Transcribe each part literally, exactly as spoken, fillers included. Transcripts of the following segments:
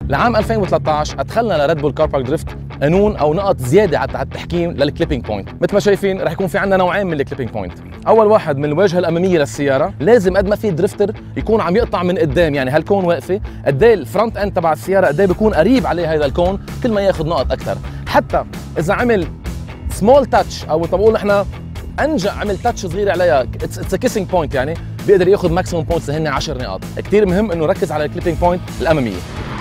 لعام ألفين وثلاثة عشر ادخلنا لريد بول كار بارك دريفت قانون او نقط زياده على التحكيم للكليبينج بوينت. مثل ما شايفين رح يكون في عندنا نوعين من الكليبينج بوينت. اول واحد من الواجهه الاماميه للسياره، لازم قد ما في دريفتر يكون عم يقطع من قدام، يعني هالكون واقفه قد ايه الفرونت اند تبع السياره قد ايه بيكون قريب عليه هذا الكون، كل ما ياخذ نقط اكثر. حتى اذا عمل سمول تاتش او بنقول احنا انجا عمل تاتش صغير عليها، اتس ا كيسنج بوينت، يعني بيقدر ياخذ ماكسيموم بوينتس هن عشر نقاط. كثير مهم انه نركز على الكليبينج بوينت الاماميه.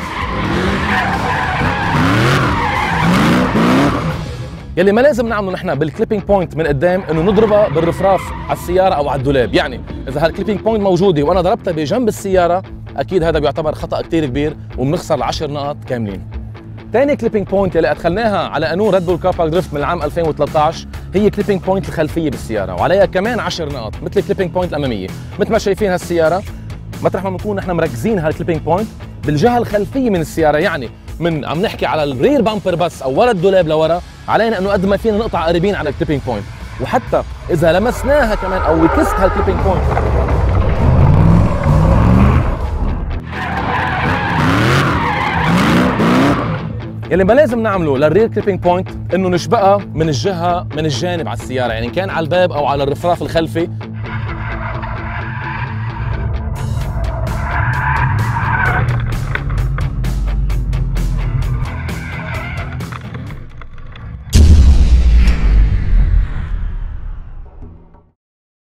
يلي ما لازم نعمله نحن بالكليبينج بوينت من قدام انه نضربها بالرفراف على السياره او على الدولاب، يعني اذا هالكليبينج بوينت موجوده وانا ضربتها بجنب السياره اكيد هذا بيعتبر خطا كثير كبير وبنخسر العشر نقاط كاملين. ثاني كليبينج بوينت يلي ادخلناها على قانون ريد بول كار بارك دريفت من العام ألفين وثلاثة عشر هي كليبينج بوينت الخلفيه بالسياره، وعليها كمان عشر نقاط مثل الكليبينج بوينت الاماميه. مثل ما شايفين هالسياره مطرح ما بنكون نحن مركزين هالكليبينج بوينت بالجهه الخلفيه من السياره، يعني من عم نحكي على الرير بامبر بس او ورا الدولاب لورا، علينا انه قد ما فينا نقطع قريبين على الكليبينج بوينت. وحتى اذا لمسناها كمان او وكست هالكليبينج بوينت يلي ما لازم نعمله للرير كليبينج بوينت انه نشبقها من الجهه من الجانب على السياره، يعني ان كان على الباب او على الرفراف الخلفي